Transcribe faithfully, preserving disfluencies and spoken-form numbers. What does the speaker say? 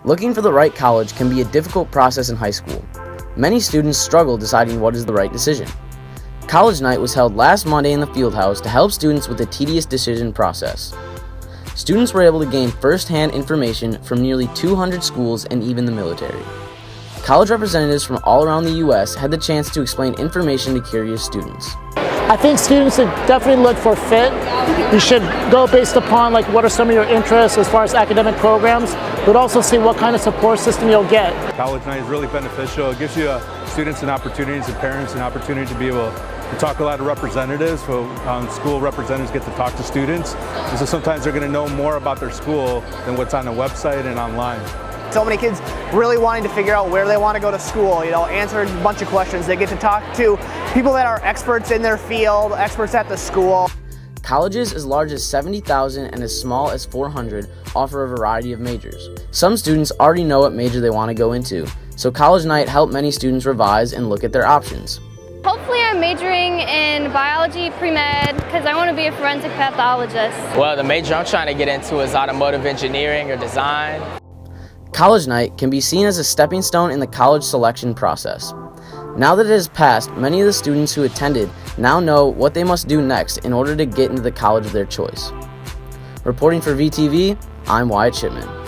Looking for the right college can be a difficult process in high school. Many students struggle deciding what is the right decision. College Night was held last Monday in the Fieldhouse to help students with the tedious decision process. Students were able to gain first-hand information from nearly two hundred schools and even the military. College representatives from all around the U S had the chance to explain information to curious students. I think students should definitely look for fit. You should go based upon like what are some of your interests as far as academic programs, but also see what kind of support system you'll get. College Night is really beneficial. It gives you uh, students an opportunity, and parents an opportunity to be able to talk to a lot of representatives. So um, school representatives get to talk to students. And so sometimes they're going to know more about their school than what's on the website and online. So many kids really wanting to figure out where they want to go to school, you know, answer a bunch of questions. They get to talk to people that are experts in their field, experts at the school. Colleges as large as seventy thousand and as small as four hundred offer a variety of majors. Some students already know what major they want to go into, so College Night helped many students revise and look at their options. Hopefully I'm majoring in biology pre-med because I want to be a forensic pathologist. Well, the major I'm trying to get into is automotive engineering or design. College Night can be seen as a stepping stone in the college selection process. Now that it has passed, many of the students who attended now know what they must do next in order to get into the college of their choice. Reporting for V T V, I'm Wyatt Shipman.